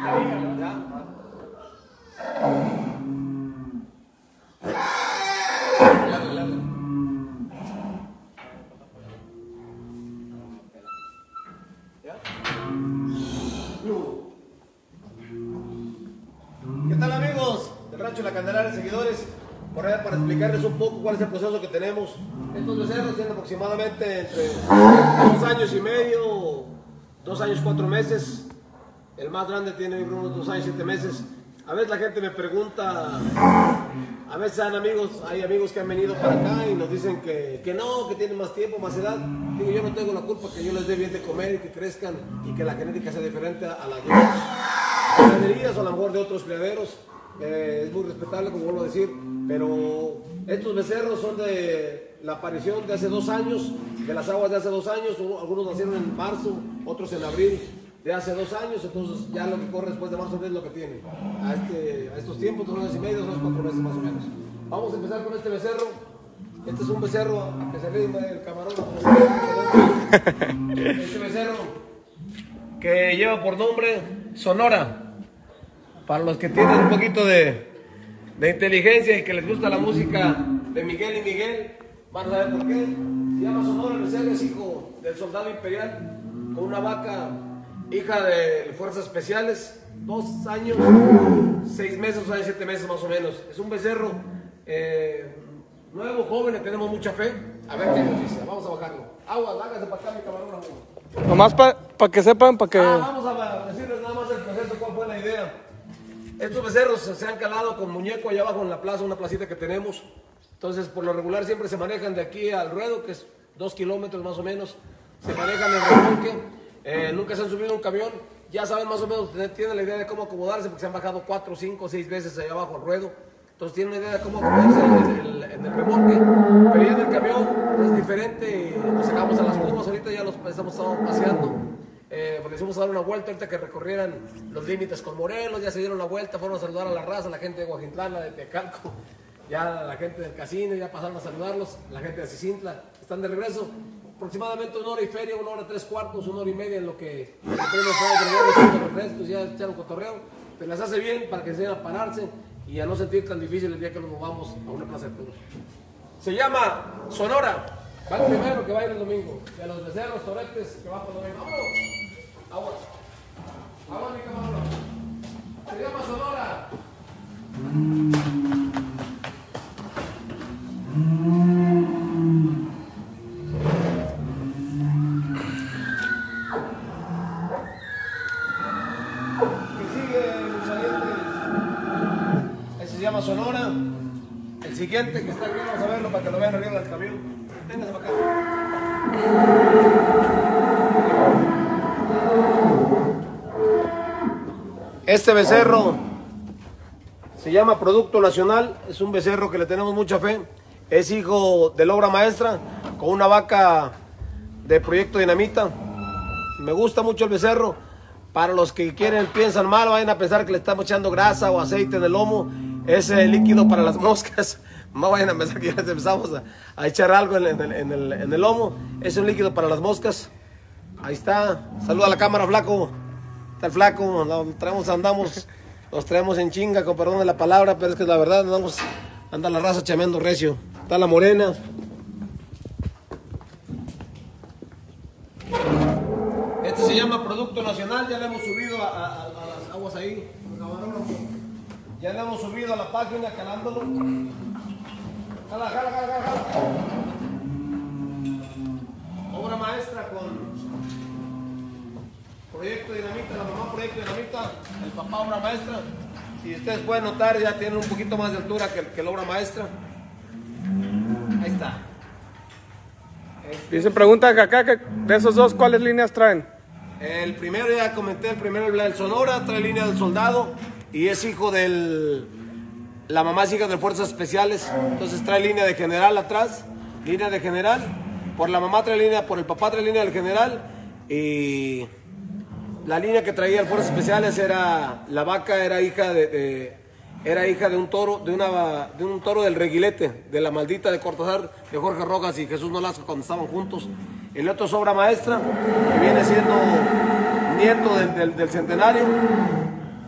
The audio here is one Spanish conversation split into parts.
¿Qué tal, amigos del Rancho La Candelaria, seguidores? Para explicarles un poco cuál es el proceso que tenemos. Estos becerros tienen aproximadamente entre 2 años y medio, 2 años 4 meses. El más grande tiene unos 2 años 7 meses. A veces la gente me pregunta, a veces hay amigos que han venido para acá y nos dicen que no, que tienen más tiempo, más edad. Digo, yo no tengo la culpa que yo les dé bien de comer y que crezcan y que la genética sea diferente a la de otras ganaderías o a lo mejor de otros criaderos. Es muy respetable, como vuelvo a decir, pero estos becerros son de la aparición de hace 2 años, de las aguas de hace 2 años. Algunos nacieron en marzo, otros en abril de hace 2 años, entonces ya lo que corre después de marzo es lo que tienen. A estos tiempos, 2 años y medio, 2 4 meses más o menos. Vamos a empezar con este becerro. Este es un becerro que se ríe el camarón. Este becerro que lleva por nombre Sonora. Para los que tienen un poquito de inteligencia y que les gusta la música de Miguel y Miguel, van a saber por qué. Se llama Sonora. El becerro es hijo del soldado imperial con una vaca, hija de fuerzas especiales, 2 años, 6 meses, 2 años, 7 meses más o menos. Es un becerro nuevo, joven, le tenemos mucha fe. A ver qué nos dice. Vamos a bajarlo. Agua, hágase para acá, mi camarón. Nomás para que sepan, para que... Vamos a decirles nada más el proceso, cuál fue la idea. Estos becerros se han calado con muñeco allá abajo en la plaza, una placita que tenemos. Entonces, por lo regular siempre se manejan de aquí al ruedo, que es 2 kilómetros más o menos. Se manejan en remolque. Nunca se han subido a un camión. Ya saben más o menos, tienen la idea de cómo acomodarse, porque se han bajado 4, 5, 6 veces allá abajo al ruedo. Entonces tienen una idea de cómo acomodarse en el remolque. Pero ya en el camión es diferente. Nos sacamos a las curvas, ahorita ya los estamos paseando. Porque hicimos a dar una vuelta ahorita que recorrieran los límites con Morelos, ya se dieron la vuelta, fueron a saludar a la raza, la gente de Guajitlán, de Tecalco, ya la gente del casino, ya pasaron a saludarlos, la gente de Cicintla, están de regreso. Aproximadamente 1 hora y feria, 1 hora 3/4, 1 hora y media en lo que los refrescos, ya echaron cotorreo, pero les hace bien para que se vayan a pararse y a no sentir tan difícil el día que nos movamos a una plaza de toros. Se llama Sonora, va el primero que va a ir el domingo, de los becerros, toretes que va por el domingo. ¡Vámonos! Agua. Agua, mi camarón. Se llama Sonora. Que sigue el saliente. Ese se llama Sonora. El siguiente que está aquí, vamos a verlo para que lo vean arriba del camión. Véngase para acá. Este becerro se llama Producto Nacional, es un becerro que le tenemos mucha fe, es hijo de la obra maestra con una vaca de Proyecto Dinamita. Me gusta mucho el becerro. Para los que piensan mal, vayan a pensar que le estamos echando grasa o aceite en el lomo, es líquido para las moscas. No vayan a pensar que ya les empezamos a echar algo en el lomo, es un líquido para las moscas. Ahí está, saluda a la cámara, flaco. Está el flaco, los traemos en chinga, con perdón de la palabra, pero es que la verdad anda la raza chameando recio. Está la morena. Este se llama Producto Nacional, ya le hemos subido a las aguas ahí. Ya le hemos subido a la página calándolo. Jala. Obra maestra con Proyecto Dinamita, la mamá Proyecto Dinamita, el papá obra maestra. Si ustedes pueden notar, ya tiene un poquito más de altura que la obra maestra. Ahí está. Y se pregunta acá, que de esos dos, ¿cuáles líneas traen? El primero, ya comenté, el Sonora, trae línea del soldado y es hijo la mamá es hija de fuerzas especiales, entonces trae línea de general atrás, línea de general, por el papá trae línea del general y la línea que traía el fuerzas especiales la vaca era hija de un toro, de un toro del Reguilete, de la maldita de Cortázar, de Jorge Rojas y Jesús Nolasco cuando estaban juntos. El otro es obra maestra, que viene siendo nieto del centenario.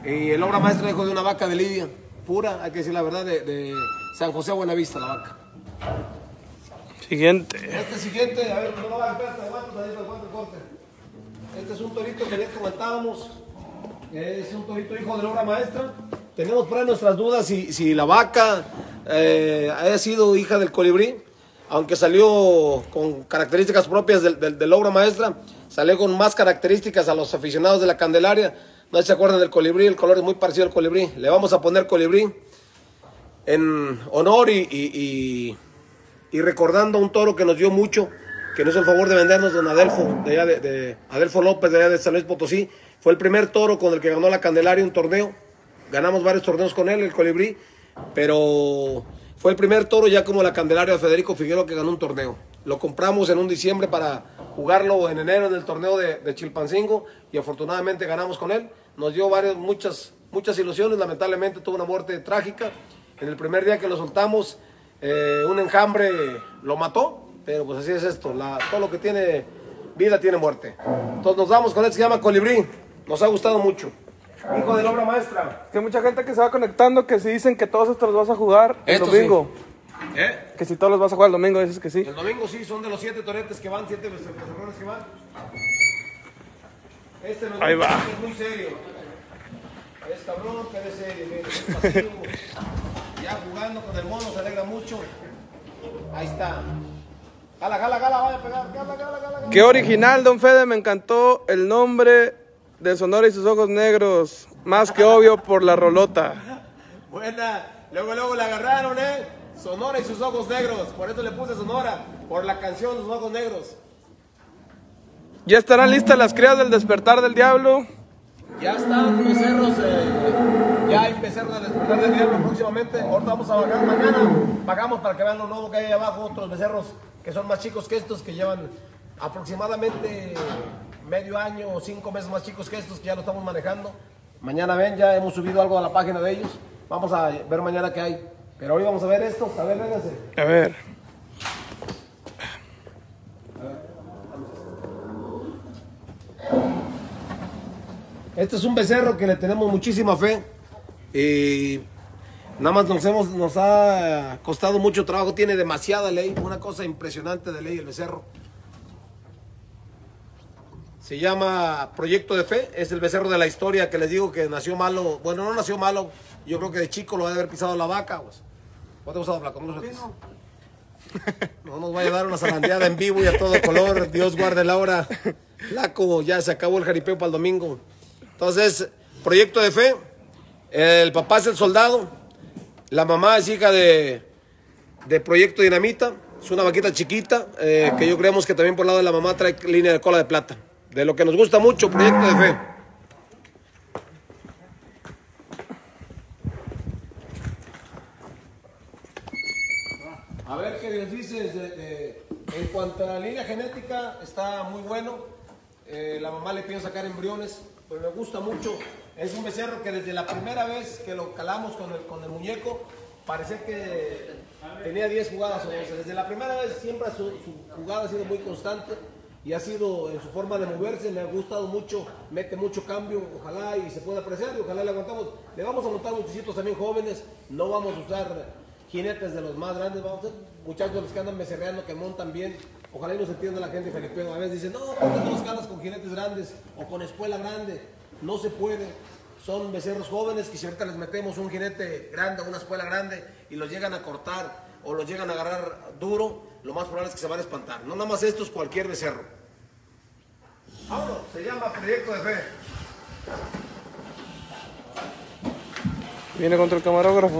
Y el obra maestra hijo de una vaca de lidia, pura, hay que decir la verdad, de San José Buenavista, la vaca. Siguiente. Este siguiente, a ver, no lo va a espérate, aguanta, corte. Este es un torito que ya comentábamos, es un torito hijo de la obra maestra. Tenemos por ahí nuestras dudas si la vaca haya sido hija del colibrí, aunque salió con características propias de la obra maestra, salió con más características a los aficionados de la Candelaria. No se acuerdan del colibrí, el color es muy parecido al colibrí. Le vamos a poner colibrí en honor y recordando a un toro que nos dio mucho, que nos hizo el favor de vendernos, don Adelfo, de allá de Adelfo López, de allá de San Luis Potosí. Fue el primer toro con el que ganó la Candelaria un torneo. Ganamos varios torneos con él, el colibrí, pero fue el primer toro ya como la Candelaria de Federico Figueroa que ganó un torneo. Lo compramos en un diciembre para jugarlo en enero en el torneo de Chilpancingo y afortunadamente ganamos con él. Nos dio muchas ilusiones, lamentablemente tuvo una muerte trágica. En el primer día que lo soltamos, un enjambre lo mató, pero pues así es esto, todo lo que tiene vida tiene muerte. Entonces nos vamos con él, se llama Colibrí, nos ha gustado mucho. Hijo de la obra maestra. Que hay mucha gente que se va conectando que si dicen que todos estos los vas a jugar el domingo. Sí. Que si todos los vas a jugar el domingo, dices que sí. El domingo sí, son de los 7 toretes que van, 7 becerrones que van. Este no Ahí va. Es muy serio. Es cabrón, pero es serio, mire, es pasivo. Ya jugando con el mono se alegra mucho. Ahí está. Gala, vaya a pegar. Gala. Qué original, don Fede, me encantó el nombre de Sonora y sus ojos negros. Más que obvio por la rolota. Buena. Luego la agarraron, Sonora y sus ojos negros. Por eso le puse Sonora. Por la canción Los Ojos Negros. Ya estarán listas las crías del Despertar del Diablo. Ya están becerros, ya hay becerros del Despertar del Diablo próximamente. Ahorita vamos a bajar mañana. Pagamos para que vean lo nuevo que hay ahí abajo. Otros becerros que son más chicos que estos, que llevan aproximadamente medio año o 5 meses más chicos que estos, que ya lo estamos manejando. Mañana ven, ya hemos subido algo a la página de ellos. Vamos a ver mañana qué hay. Pero hoy vamos a ver estos. A ver, vénganse. A ver. Este es un becerro que le tenemos muchísima fe y nada más nos ha costado mucho trabajo, tiene demasiada ley, una cosa impresionante de ley el becerro. Se llama Proyecto de Fe, es el becerro de la historia que les digo que nació malo, bueno, no nació malo, yo creo que de chico lo ha de haber pisado la vaca. Pues. ¿Cuánto usado flaco? No nos vaya a dar una zarandeada en vivo y a todo color, Dios guarde la hora. Flaco, ya se acabó el jaripeo para el domingo. Entonces, Proyecto de Fe, el papá es el soldado, la mamá es hija de Proyecto Dinamita, es una vaquita chiquita, que yo creemos que también por el lado de la mamá trae línea de cola de plata. De lo que nos gusta mucho, Proyecto de Fe. A ver qué les dices, en cuanto a la línea genética, está muy bueno, la mamá le piensa sacar embriones. Pues me gusta mucho, es un becerro que desde la primera vez que lo calamos con el muñeco, parece que tenía 10 jugadas o 12. Desde la primera vez siempre su jugada ha sido muy constante y ha sido en su forma de moverse, me ha gustado mucho, mete mucho cambio, ojalá y se pueda apreciar y ojalá le aguantamos. Le vamos a montar muchachitos también jóvenes, no vamos a usar jinetes de los más grandes, vamos a ser muchachos de los que andan becerreando, que montan bien. Ojalá y nos entienda la gente felipeo. A veces dicen, no, ¿por qué no los ganas con jinetes grandes o con espuela grande? No se puede. Son becerros jóvenes que si ahorita les metemos un jinete grande o una espuela grande y los llegan a cortar o los llegan a agarrar duro, lo más probable es que se van a espantar. No nada más estos, cualquier becerro. Vámonos, se llama Proyecto de Fe. Viene contra el camarógrafo.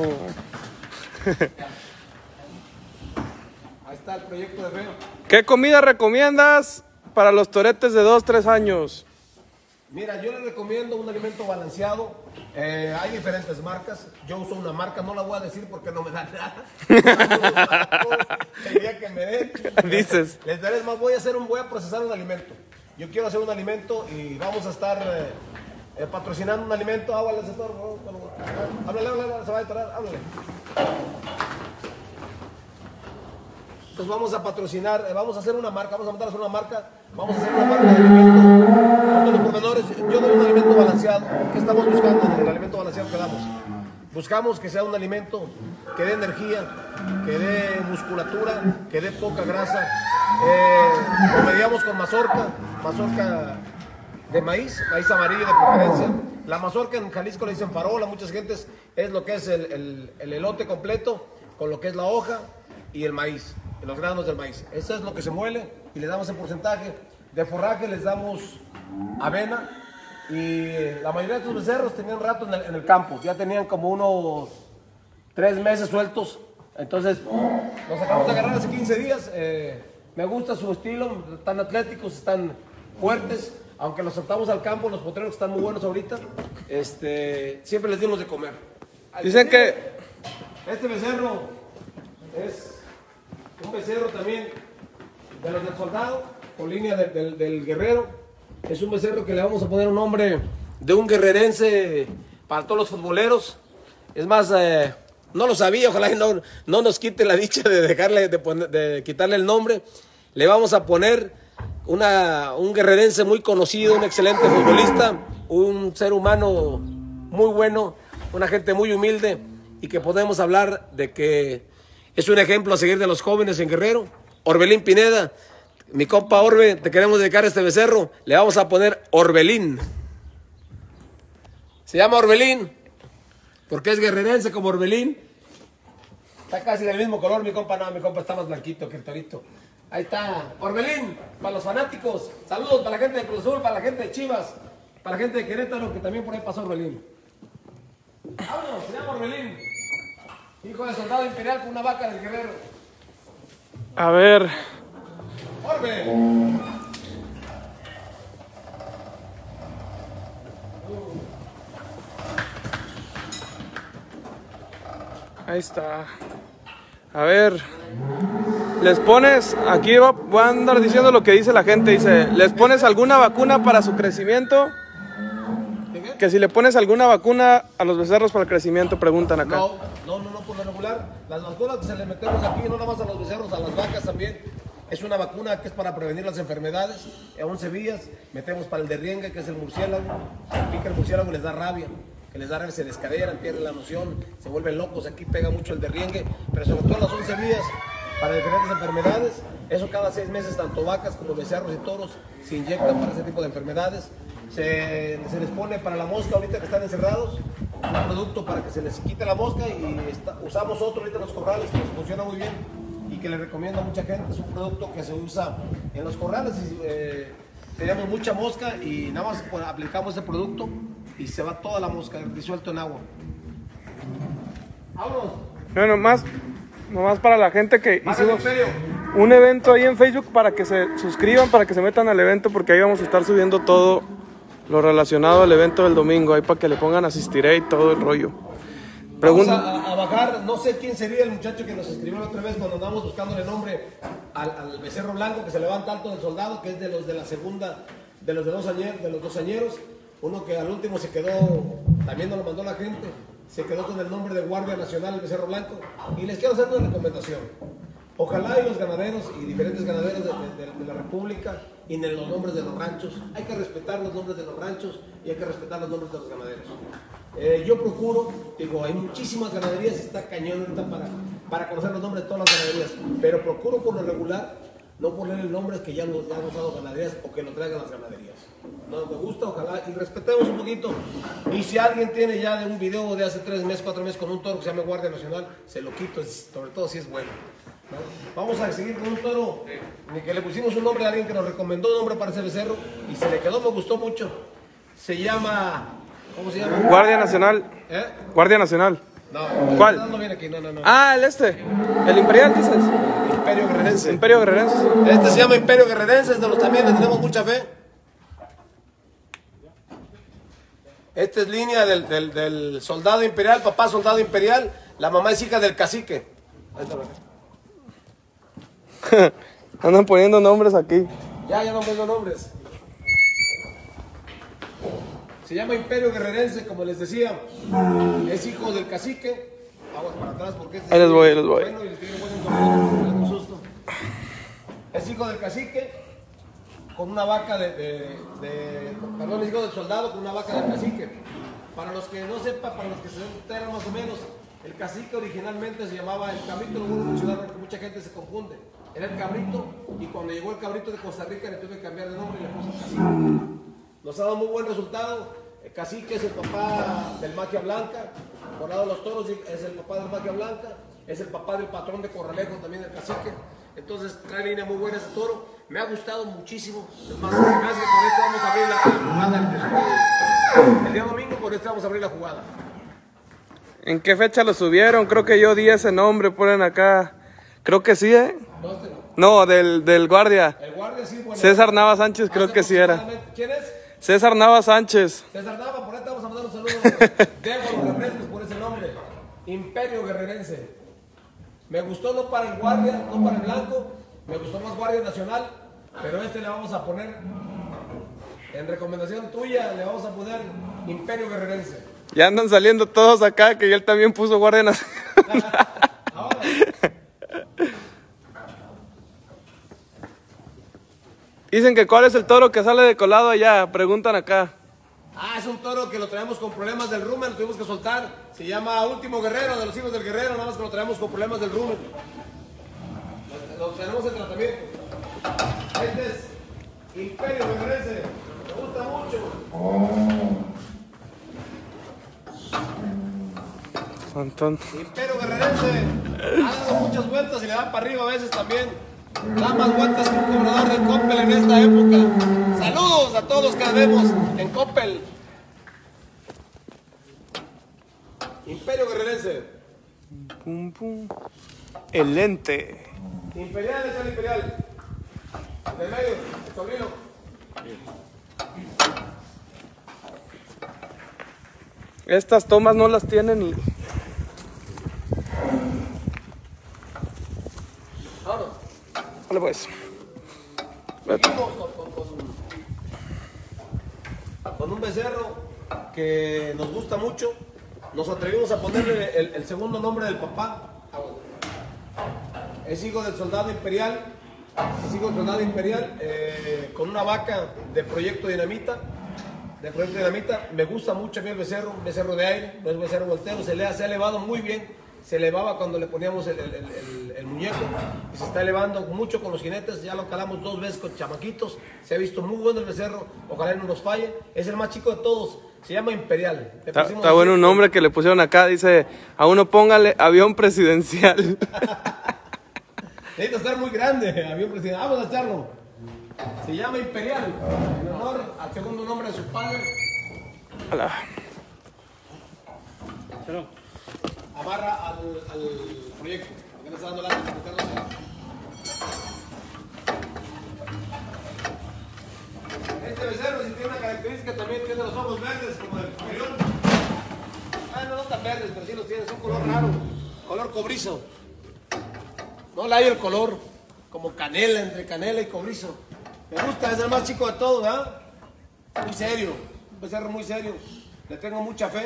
Ahí está el Proyecto de Fe. ¿Qué comida recomiendas para los toretes de 2-3 años? Mira, yo les recomiendo un alimento balanceado. Hay diferentes marcas. Yo uso una marca, no la voy a decir porque no me da nada. Quería que me den. Dices. Les daré más. Voy a procesar un alimento. Yo quiero hacer un alimento y vamos a estar patrocinando un alimento. Háblale al sector. Háblale, se va a atorar, háblale. Entonces vamos a patrocinar, vamos a hacer una marca, vamos a mandar a hacer una marca, vamos a hacer una marca de alimento. Con los pormenores, yo doy un alimento balanceado. ¿Qué estamos buscando en el alimento balanceado que damos? Buscamos que sea un alimento que dé energía, que dé musculatura, que dé poca grasa. Lo mediamos con mazorca de maíz amarillo de preferencia. La mazorca en Jalisco le dicen farola, muchas gentes es lo que es el elote completo, con lo que es la hoja y el maíz, los granos del maíz. Eso es lo que se muele y le damos en porcentaje. De forraje les damos avena y la mayoría de estos becerros tenían rato en el campo, ya tenían como unos 3 meses sueltos. Entonces los acabamos de agarrar hace 15 días. Me gusta su estilo, están atléticos, están fuertes. Aunque los soltamos al campo, los potreros que están muy buenos ahorita, siempre les dimos de comer. Dicen que este becerro es un becerro también de los del soldado, con línea del guerrero. Es un becerro que le vamos a poner un nombre de un guerrerense para todos los futboleros. Es más, no lo sabía, ojalá no nos quite la dicha de quitarle el nombre. Le vamos a poner un guerrerense muy conocido, un excelente futbolista, un ser humano muy bueno, una gente muy humilde y que podemos hablar de que es un ejemplo a seguir de los jóvenes en Guerrero. Orbelín Pineda, mi compa Orbe, te queremos dedicar a este becerro, le vamos a poner Orbelín. Se llama Orbelín porque es guerrerense como Orbelín. Está casi del mismo color, mi compa está más blanquito que el torito. Ahí está, Orbelín, para los fanáticos. Saludos para la gente de Cruz Azul, para la gente de Chivas, para la gente de Querétaro, que también por ahí pasó Orbelín. Vámonos, se llama Orbelín. Hijo de soldado imperial con una vaca del guerrero. a ver, Orbe. ahí está. A ver, les pones, aquí voy a andar diciendo lo que dice la gente, dice, ¿les pones alguna vacuna para su crecimiento? Que si le pones alguna vacuna a los becerros para el crecimiento, preguntan acá. No, por lo regular, las vacunas que se le metemos aquí, no nada más a los becerros, a las vacas también, es una vacuna que es para prevenir las enfermedades. A 11 días metemos para el derriengue, que es el murciélago. Se pica el murciélago y les da rabia. Que les da rabia, se descaderan, pierden la noción, se vuelven locos. Aquí pega mucho el derriengue, pero sobre todo a las 11 días para diferentes enfermedades. Eso cada 6 meses, tanto vacas como becerros y toros se inyectan para ese tipo de enfermedades. Se les pone para la mosca ahorita que están encerrados, un producto para que se les quite la mosca y usamos otro ahorita en los corrales que nos funciona muy bien y que le recomiendo a mucha gente. Es un producto que se usa en los corrales y tenemos mucha mosca y nada más aplicamos ese producto y se va toda la mosca disuelto en agua. ¡Vámonos! Bueno, nomás para la gente que hicimos Imperio. un evento ahí en Facebook para que se suscriban, para que se metan al evento, porque ahí vamos a estar subiendo todo lo relacionado al evento del domingo, ahí para que le pongan asistiré y todo el rollo. Vamos a bajar, no sé quién sería el muchacho que nos escribió la otra vez cuando andamos buscándole nombre al becerro blanco que se levanta alto del soldado, que es de los de la segunda, de los 2 añeros, uno que al último se quedó, también nos lo mandó la gente, se quedó con el nombre de Guardia Nacional, el becerro blanco, y les quiero hacer una recomendación. Ojalá y los ganaderos y diferentes ganaderos de la República y en los nombres de los ranchos, hay que respetar los nombres de los ranchos y hay que respetar los nombres de los ganaderos. Yo procuro, hay muchísimas ganaderías, está cañón ahorita para conocer los nombres de todas las ganaderías, pero procuro por lo regular no ponerle nombres que ya han usado ganaderías o que lo traigan las ganaderías. No me gusta, ojalá, y respetemos un poquito. Y si alguien tiene ya de un video de hace 3 meses, 4 meses con un toro que se llama Guardia Nacional, se lo quito, sobre todo si es bueno. ¿No? Vamos a seguir con un toro que le pusimos un nombre a alguien que nos recomendó un nombre para ese becerro y se le quedó, me gustó mucho. Se llama, ¿cómo se llama? Guardia Nacional. Guardia Nacional. No. ¿Cuál? No viene aquí, no. Ah, el Imperial, dices. Imperio Guerrerense. Imperio Guerrerense. Este se llama Imperio Guerrerense, de los también le tenemos mucha fe. Esta es línea del soldado imperial, papá soldado imperial, la mamá es hija del cacique. Ahí está. Andan poniendo nombres aquí. Ya no pongo nombres. Se llama Imperio Guerrerense, como les decía. Es hijo del cacique. Aguas para atrás porque este ahí les voy. Bueno, y el tío bueno, un susto. Es hijo del cacique con una vaca perdón, es hijo del soldado con una vaca del cacique. Para los que no sepan, para los que se enteran más o menos, el cacique originalmente se llamaba el cabrito, lo vuelvo a mencionar porque mucha gente se confunde. Era el cabrito y cuando llegó el cabrito de Costa Rica le tuve que cambiar de nombre y le puse cacique. Nos ha dado muy buen resultado. El cacique es el papá del Magia Blanca, por lado de los toros es el papá del Magia Blanca, es el papá del patrón de Corralejo también del cacique. Entonces trae línea muy buena ese toro. Me ha gustado muchísimo. Es más, se me hace que con esto vamos a abrir la jugada. El día domingo con esto vamos a abrir la jugada. ¿En qué fecha lo subieron? Creo que yo di ese nombre, ponen acá. Creo que sí, ¿eh? No, del guardia. El guardia sí, bueno. César Nava Sánchez, creo que sí era. ¿Quién es? César Nava Sánchez. César Nava, por ahí te vamos a mandar un saludo. Dejo los refrescos por ese nombre. Imperio Guerrerense. Me gustó no para el guardia, no para el blanco. Me gustó más Guardia Nacional. Pero este le vamos a poner, en recomendación tuya, le vamos a poner Imperio Guerrerense. Ya andan saliendo todos acá, que él también puso Guardia Nacional. Dicen que cuál es el toro que sale de colado allá, preguntan acá. Es un toro que lo traemos con problemas del rumen, lo tuvimos que soltar. Se llama Último Guerrero, de los hijos del guerrero, nada más que lo traemos con problemas del rumen. Lo tenemos en tratamiento. Este es Imperio Guerrerense, me gusta mucho. Antón. Imperio Guerrerense, ha dado muchas vueltas y le da para arriba a veces también. Da más vueltas que un cobrador de Coppel en esta época. Saludos a todos los que vemos en Coppel. Imperio Guerrerense. Pum, pum. El lente. Imperial, es el Imperial. Del medio, el sobrino. Estas tomas no las tienen ni... Vámonos. Vale pues. Seguimos con un becerro que nos gusta mucho. Nos atrevimos a ponerle el segundo nombre del papá. Es hijo del soldado imperial. Es hijo del soldado imperial con una vaca de Proyecto Dinamita. Me gusta mucho a mí el becerro, un becerro de aire, no es becerro voltero. Se ha elevado muy bien. Se elevaba cuando le poníamos el muñeco y se está elevando mucho con los jinetes. Ya lo calamos 2 veces con chamaquitos. Se ha visto muy bueno el becerro. Ojalá no nos falle. Es el más chico de todos. Se llama Imperial. Está bueno un nombre que le pusieron acá. Dice, a uno póngale avión presidencial. Necesita estar muy grande, avión presidencial. Vamos a echarlo. Se llama Imperial. En honor al segundo nombre de su padre. Hola. Amarra al proyecto. Porque le está dando la Este becerro sí tiene una característica, también tiene los ojos verdes como el Furión. No tan verdes, pero sí los tiene, es un color raro, color cobrizo. No le hay el color, como canela, entre canela y cobrizo. Me gusta, es el más chico de todos, ¿verdad? Muy serio, un becerro muy serio, le tengo mucha fe.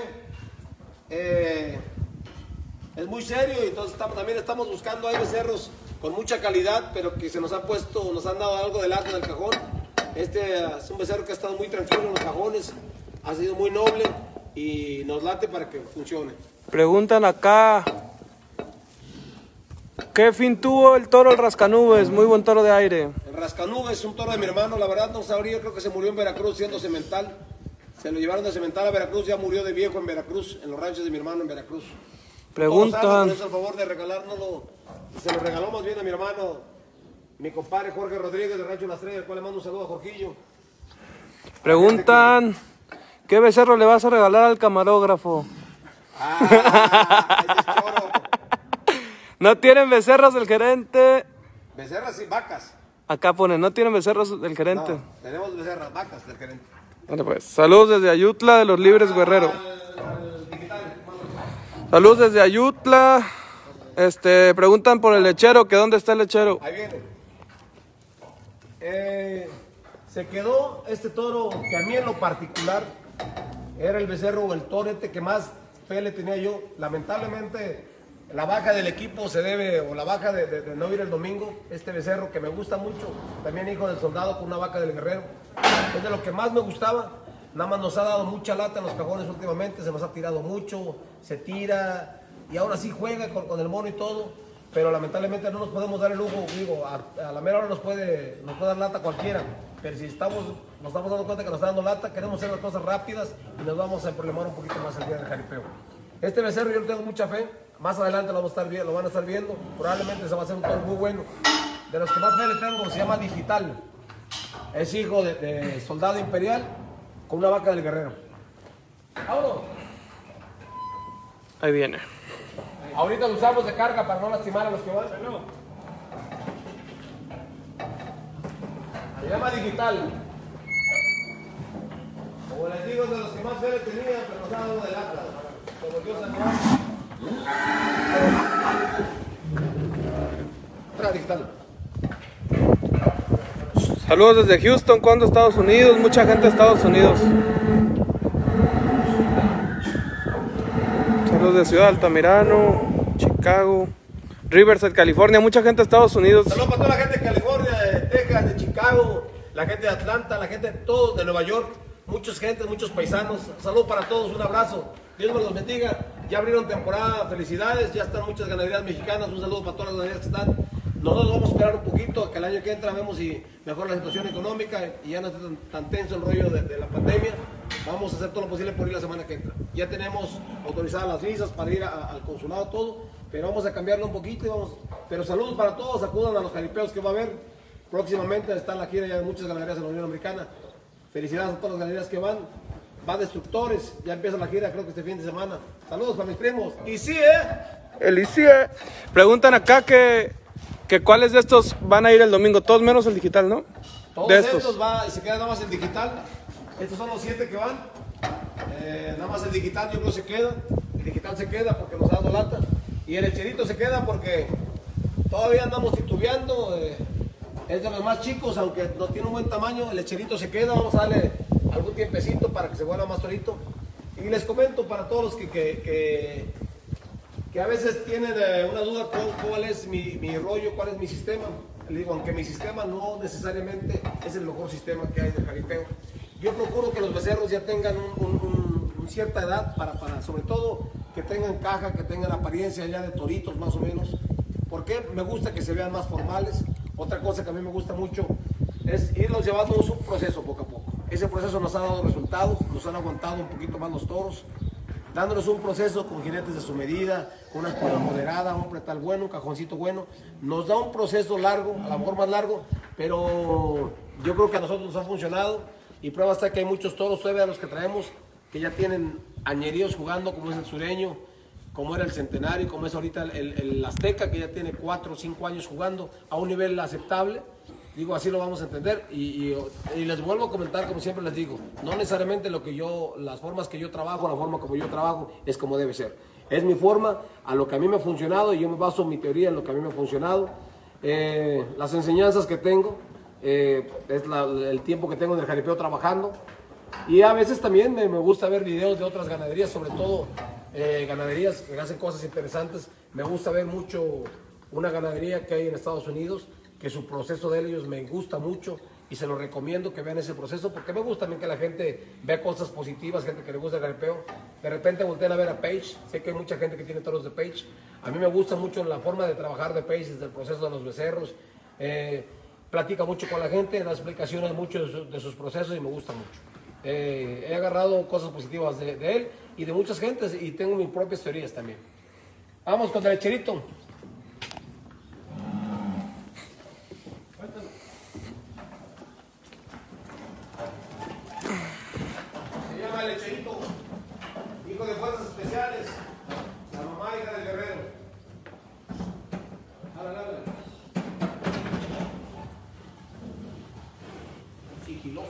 Es muy serio y entonces también estamos buscando, hay becerros con mucha calidad, pero que se nos han puesto, nos han dado algo de lata en el cajón. Este es un becerro que ha estado muy tranquilo en los cajones, ha sido muy noble y nos late para que funcione. Preguntan acá, ¿qué fin tuvo el toro el Rascanubes? Muy buen toro de aire. El Rascanubes es un toro de mi hermano, la verdad no sabría, creo que se murió en Veracruz siendo semental. Se lo llevaron de semental a Veracruz, ya murió de viejo en Veracruz, en los ranchos de mi hermano en Veracruz. Preguntan. Por favor de regalárnoslo, se lo regaló más bien a mi hermano, mi compadre Jorge Rodríguez de Rancho La Estrella, al cual le mando un saludo a Jorquillo. Preguntan, ¿qué becerro le vas a regalar al camarógrafo? Ese es choro. ¿No tienen becerros del gerente? Becerras y vacas. Acá pone, ¿no tienen becerros del gerente? No, tenemos becerras, vacas del gerente. Vale pues, saludos desde Ayutla de los Libres Guerrero. Saludos desde Ayutla. Preguntan por el lechero, que dónde está el lechero. Ahí viene. Se quedó este toro que a mí en lo particular era el becerro o el torete que más fe le tenía yo. Lamentablemente La baja del equipo se debe, o la baja de no ir el domingo, este becerro que me gusta mucho, también hijo del soldado con una vaca del guerrero, es de lo que más me gustaba. Nada más nos ha dado mucha lata en los cajones últimamente, se nos ha tirado mucho, se tira y ahora sí juega con el mono y todo, pero lamentablemente no nos podemos dar el lujo, digo, a la mera hora nos puede dar lata cualquiera, pero si nos estamos dando cuenta que nos está dando lata, queremos hacer las cosas rápidas y nos vamos a problemar un poquito más el día del jaripeo. Este becerro yo le tengo mucha fe, más adelante lo van a estar viendo, probablemente se va a hacer un toro muy bueno. De los que más fe le tengo se llama Digital, es hijo de soldado imperial con una vaca del guerrero. ¡Vámonos! Ahí viene. Ahorita lo usamos de carga para no lastimar a los que van. Se llama Digital. Como les digo, es de los que más fe le tenía, pero nos ha dado de lata. Como Dios animal. Digital. Saludos desde Houston, cuando Estados Unidos, mucha gente de Estados Unidos. Saludos de Ciudad Altamirano, Chicago, Riverside, California, mucha gente de Estados Unidos. Saludos para toda la gente de California, de Texas, de Chicago, la gente de Atlanta, la gente de todo, de Nueva York, muchos paisanos. Saludos para todos, un abrazo. Dios me los bendiga. Ya abrieron temporada, felicidades, ya están muchas ganaderías mexicanas, un saludo para todas las ganaderías que están. Nosotros vamos a esperar un poquito, que el año que entra vemos si mejora la situación económica y ya no está tan tenso el rollo de la pandemia. Vamos a hacer todo lo posible por ir la semana que entra. Ya tenemos autorizadas las visas para ir al consulado, todo, pero vamos a cambiarlo un poquito y vamos. Pero saludos para todos, acudan a los jaripeos que va a haber. Próximamente está en la gira ya de muchas ganaderías en la Unión Americana. Felicidades a todas las ganaderías que van. Va Destructores, ya empieza la gira, creo que este fin de semana. Saludos para mis primos. Y sí, Elicia. Preguntan acá que cuáles de estos van a ir el domingo, todos menos el digital, ¿no? Todos de estos va y se queda nada más el digital. Estos son los 7 que van. Nada más el digital yo creo se queda. El digital se queda porque nos ha dado lata. Y el lecherito se queda porque todavía andamos titubeando. Es de los más chicos, aunque no tiene un buen tamaño. El lecherito se queda. Vamos a darle algún tiempecito para que se vuelva más torito. Y les comento para todos los que a veces tienen una duda cuál es mi rollo, cuál es mi sistema. Le digo, aunque mi sistema no necesariamente es el mejor sistema que hay de jaripeo. Yo procuro que los becerros ya tengan una cierta edad para sobre todo que tengan caja, que tengan apariencia ya de toritos más o menos. Porque me gusta que se vean más formales. Otra cosa que a mí me gusta mucho es irlos llevando un proceso poco a poco. Ese proceso nos ha dado resultados, nos han aguantado un poquito más los toros, dándonos un proceso con jinetes de su medida, con una escuela moderada, un pretal bueno, un cajoncito bueno. Nos da un proceso largo, a lo mejor más largo, pero yo creo que a nosotros nos ha funcionado. Y prueba está que hay muchos toros todavía de los que traemos que ya tienen añeríos jugando, como es el sureño, como era el centenario, como es ahorita el azteca, que ya tiene 4 o 5 años jugando a un nivel aceptable. Digo, así lo vamos a entender y les vuelvo a comentar, como siempre les digo, no necesariamente las formas que yo trabajo, la forma como yo trabajo es como debe ser. Es mi forma, a lo que a mí me ha funcionado y yo me baso mi teoría en lo que a mí me ha funcionado. Las enseñanzas que tengo, es el tiempo que tengo en el jaripeo trabajando. Y a veces también me gusta ver videos de otras ganaderías, sobre todo ganaderías que hacen cosas interesantes. Me gusta ver mucho una ganadería que hay en Estados Unidos, que su proceso de ellos me gusta mucho y se lo recomiendo que vean ese proceso porque me gusta también que la gente vea cosas positivas, gente que le gusta el jaripeo. De repente voltean a ver a Page, sé que hay mucha gente que tiene toros de Page. A mí me gusta mucho la forma de trabajar de Page desde el proceso de los becerros. Platica mucho con la gente, da explicaciones mucho de sus procesos y me gusta mucho. He agarrado cosas positivas de él y de muchas gentes y tengo mis propias teorías también. Vamos con el lecherito. Se llama el lecherito, hijo de fuerzas especiales, la mamá hija del guerrero. Háblale. Sigiloso.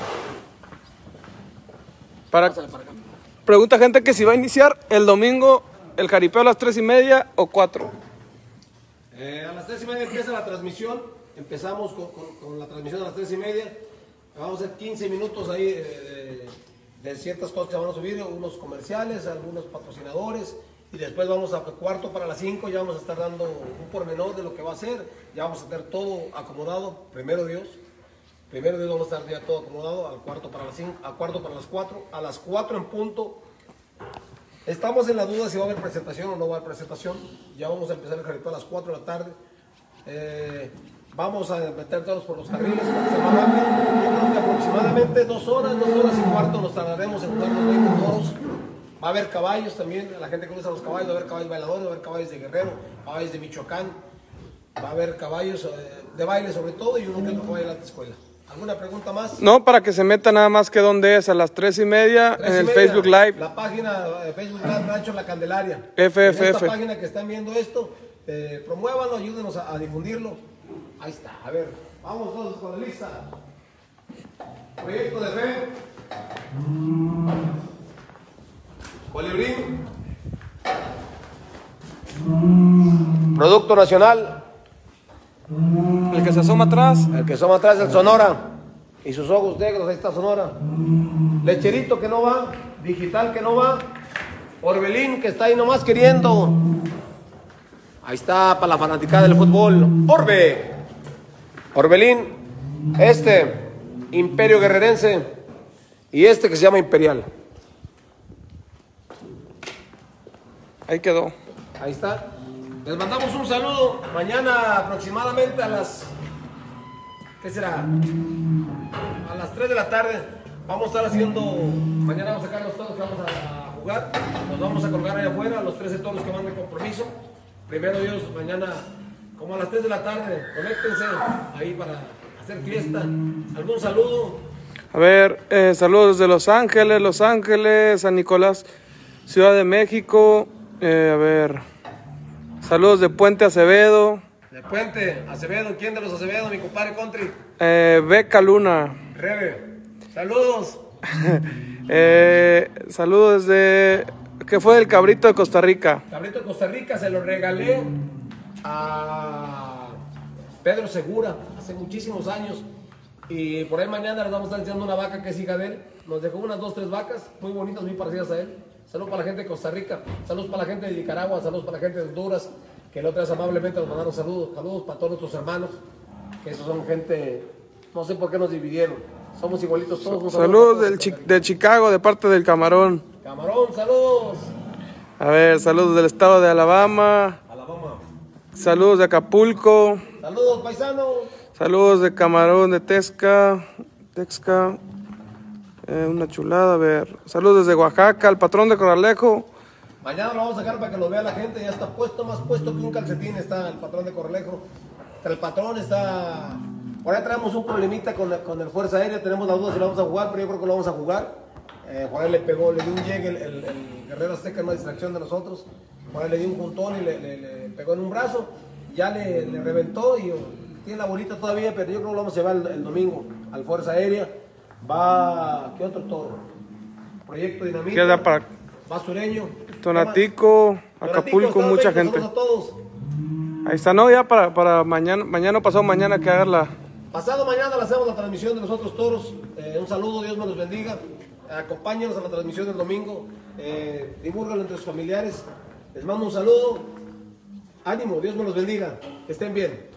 Pregunta gente que si va a iniciar el domingo el jaripeo a las 3:30 o 4. A las 3:30 empieza la transmisión. Empezamos con la transmisión a las 3:30. Vamos a hacer 15 minutos ahí de ciertas cosas que van a subir, unos comerciales, algunos patrocinadores Y después vamos a cuarto para las 5, ya vamos a estar dando un pormenor de lo que va a ser. Ya vamos a tener todo acomodado, primero Dios vamos a estar ya todo acomodado al cuarto para las 5, a cuarto para las 4, a las 4 en punto. Estamos en la duda si va a haber presentación o no va a haber presentación. Ya vamos a empezar el jaripeo a las 4 de la tarde. Vamos a meter todos por los carriles para que se va rápido. Yo creo que aproximadamente 2 horas y cuarto nos tardaremos en jugar los 20 toros. Va a haber caballos también, la gente que usa los caballos, va a haber caballos bailadores, va a haber caballos de Guerrero, caballos de Michoacán, va a haber caballos de baile sobre todo y uno que otro caballo de la alta escuela. ¿Alguna pregunta más? No, para que se meta nada más que dónde es, a las 3:30 en el Facebook Live. La página de Facebook Live Rancho La Candelaria. FFF. En esta página que están viendo esto, promuévanlo, ayúdenos a difundirlo. Ahí está, a ver, vamos todos con la lista. Proyecto de fe. Colibrín. Producto Nacional. El que se asoma atrás. El que asoma atrás es el Sonora. Y sus ojos negros, ahí está Sonora. Lecherito que no va. Digital que no va. Orbelín que está ahí nomás queriendo. Ahí está para la fanaticada del fútbol. Orbe. Orbelín. Imperio Guerrerense. Y que se llama Imperial. Ahí quedó. Ahí está. Les mandamos un saludo. Mañana aproximadamente a las... ¿Qué será? A las 3 de la tarde. Vamos a estar haciendo... Mañana vamos a sacar los toros que vamos a jugar. Nos vamos a colgar allá afuera, los 13 toros que van de compromiso. Primero Dios, mañana como a las 3 de la tarde. Conéctense ahí para hacer fiesta. ¿Algún saludo? A ver, saludos de Los Ángeles, San Nicolás, Ciudad de México. A ver, saludos de Puente Acevedo. De Puente Acevedo, ¿quién de los Acevedo? Mi compadre Country. Beca Luna. Rebe, saludos. Saludos desde... ¿Qué fue del Cabrito de Costa Rica? Cabrito de Costa Rica se lo regalé a Pedro Segura hace muchísimos años. Y por ahí mañana les vamos a estar enseñando una vaca que es hija de él. Nos dejó unas 2, 3 vacas muy bonitas, muy parecidas a él. Saludos para la gente de Costa Rica, saludos para la gente de Nicaragua, saludos para la gente de Honduras, que la otra vez amablemente nos mandaron saludos. Saludos para todos nuestros hermanos, que esos son gente, no sé por qué nos dividieron. Somos igualitos todos. Saludos de Chicago, de parte del Camarón. Camarón, saludos. A ver, saludos del estado de Alabama. Saludos de Acapulco. Saludos, paisanos. Saludos de Camarón, de Texca. Una chulada, a ver. Saludos desde Oaxaca, el patrón de Corralejo. Mañana lo vamos a sacar para que lo vea la gente. Ya está puesto, más puesto que un calcetín está el patrón de Corralejo. El patrón está... Por ahí traemos un problemita con el Fuerza Aérea. Tenemos la duda si lo vamos a jugar, pero yo creo que lo vamos a jugar. Por ahí le dio un llegue el Guerrero Azteca en una distracción de nosotros. Por ahí le dio un juntón y le pegó en un brazo. Ya le reventó y tiene la bolita todavía, pero yo creo que lo vamos a llevar el domingo al Fuerza Aérea. Va, ¿qué otro toro? Proyecto Dinamita. Queda para Va Sureño. Tonatico, Acapulco, mucha gente. A todos. Ahí está, no, ya para mañana o pasado mañana que hagan la... Pasado mañana le hacemos la transmisión de los otros toros. Un saludo, Dios me los bendiga. Acompáñenos a la transmisión del domingo. Divúrgalo entre sus familiares. Les mando un saludo. Ánimo, Dios me los bendiga. Que estén bien.